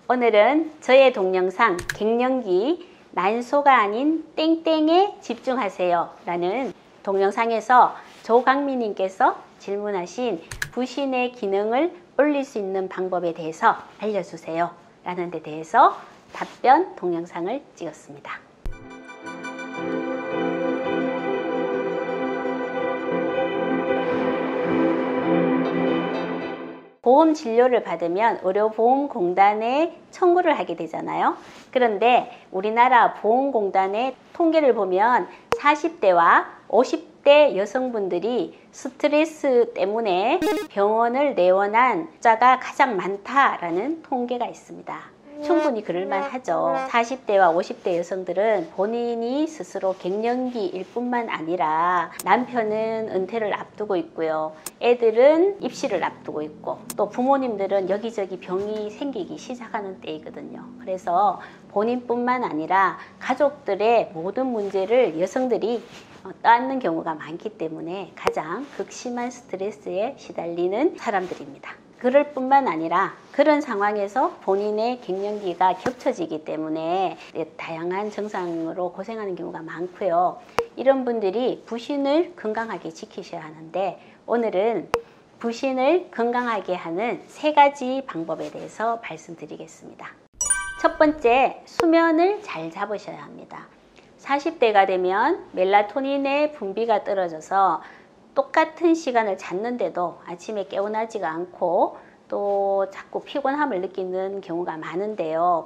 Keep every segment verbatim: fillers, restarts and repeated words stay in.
오늘은 저의 동영상 갱년기 난소가 아닌 땡땡에 집중하세요 라는 동영상에서 조강미님께서 질문하신 부신의 기능을 올릴 수 있는 방법에 대해서 알려주세요 라는 데 대해서 답변 동영상을 찍었습니다. 보험 진료를 받으면 의료보험공단에 청구를 하게 되잖아요. 그런데 우리나라 보험공단의 통계를 보면 사십 대와 오십 대 여성분들이 스트레스 때문에 병원을 내원한 숫자가 가장 많다라는 통계가 있습니다. 충분히 그럴만 하죠. 사십 대와 오십 대 여성들은 본인이 스스로 갱년기일 뿐만 아니라 남편은 은퇴를 앞두고 있고요. 애들은 입시를 앞두고 있고 또 부모님들은 여기저기 병이 생기기 시작하는 때이거든요. 그래서 본인뿐만 아니라 가족들의 모든 문제를 여성들이 떠안는 경우가 많기 때문에 가장 극심한 스트레스에 시달리는 사람들입니다. 그럴 뿐만 아니라 그런 상황에서 본인의 갱년기가 겹쳐지기 때문에 다양한 증상으로 고생하는 경우가 많고요. 이런 분들이 부신을 건강하게 지키셔야 하는데 오늘은 부신을 건강하게 하는 세 가지 방법에 대해서 말씀드리겠습니다. 첫 번째, 수면을 잘 잡으셔야 합니다. 사십 대가 되면 멜라토닌의 분비가 떨어져서 똑같은 시간을 잤는데도 아침에 깨어나지가 않고 또 자꾸 피곤함을 느끼는 경우가 많은데요.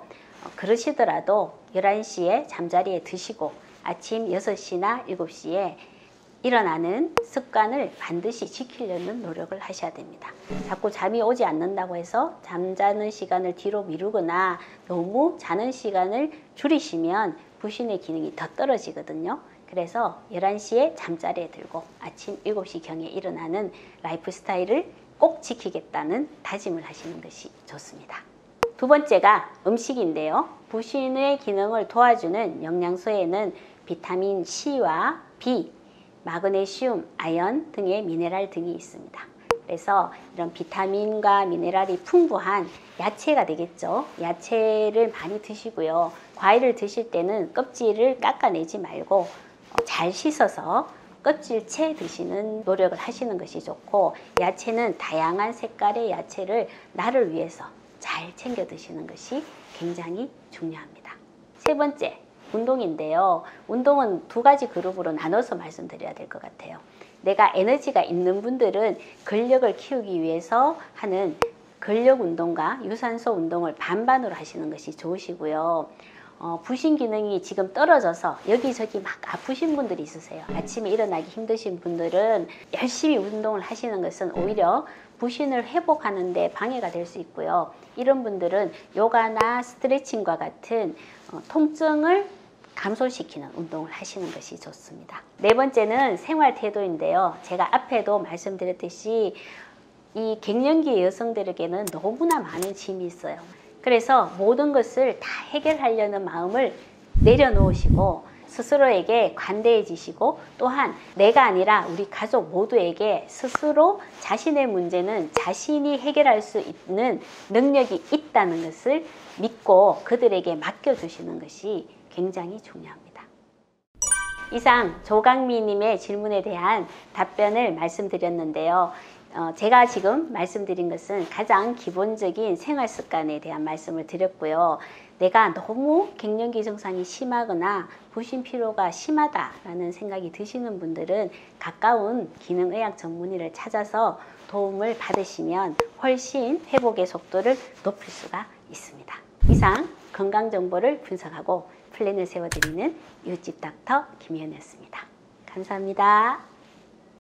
그러시더라도 열한 시에 잠자리에 드시고 아침 여섯 시나 일곱 시에 일어나는 습관을 반드시 지키려는 노력을 하셔야 됩니다. 자꾸 잠이 오지 않는다고 해서 잠자는 시간을 뒤로 미루거나 너무 자는 시간을 줄이시면 부신의 기능이 더 떨어지거든요. 그래서 열한 시에 잠자리에 들고 아침 일곱 시경에 일어나는 라이프 스타일을 꼭 지키겠다는 다짐을 하시는 것이 좋습니다. 두 번째가 음식인데요. 부신의 기능을 도와주는 영양소에는 비타민 C와 B, 마그네슘, 아연 등의 미네랄 등이 있습니다. 그래서 이런 비타민과 미네랄이 풍부한 야채가 되겠죠. 야채를 많이 드시고요. 과일을 드실 때는 껍질을 깎아내지 말고 잘 씻어서 껍질채 드시는 노력을 하시는 것이 좋고, 야채는 다양한 색깔의 야채를 나를 위해서 잘 챙겨 드시는 것이 굉장히 중요합니다. 세 번째, 운동인데요. 운동은 두 가지 그룹으로 나눠서 말씀드려야 될 것 같아요. 내가 에너지가 있는 분들은 근력을 키우기 위해서 하는 근력 운동과 유산소 운동을 반반으로 하시는 것이 좋으시고요. 어, 부신 기능이 지금 떨어져서 여기저기 막 아프신 분들이 있으세요. 아침에 일어나기 힘드신 분들은 열심히 운동을 하시는 것은 오히려 부신을 회복하는 데 방해가 될 수 있고요. 이런 분들은 요가나 스트레칭과 같은 어, 통증을 감소시키는 운동을 하시는 것이 좋습니다. 네 번째는 생활 태도인데요. 제가 앞에도 말씀드렸듯이 이 갱년기 여성들에게는 너무나 많은 짐이 있어요. 그래서 모든 것을 다 해결하려는 마음을 내려놓으시고 스스로에게 관대해지시고, 또한 내가 아니라 우리 가족 모두에게 스스로 자신의 문제는 자신이 해결할 수 있는 능력이 있다는 것을 믿고 그들에게 맡겨주시는 것이 굉장히 중요합니다. 이상 조강미님의 질문에 대한 답변을 말씀드렸는데요. 어, 제가 지금 말씀드린 것은 가장 기본적인 생활 습관에 대한 말씀을 드렸고요. 내가 너무 갱년기 증상이 심하거나 부신 피로가 심하다라는 생각이 드시는 분들은 가까운 기능의학 전문의를 찾아서 도움을 받으시면 훨씬 회복의 속도를 높일 수가 있습니다. 이상 건강정보를 분석하고 플랜을 세워드리는 이웃집 닥터 김희연이었습니다. 감사합니다.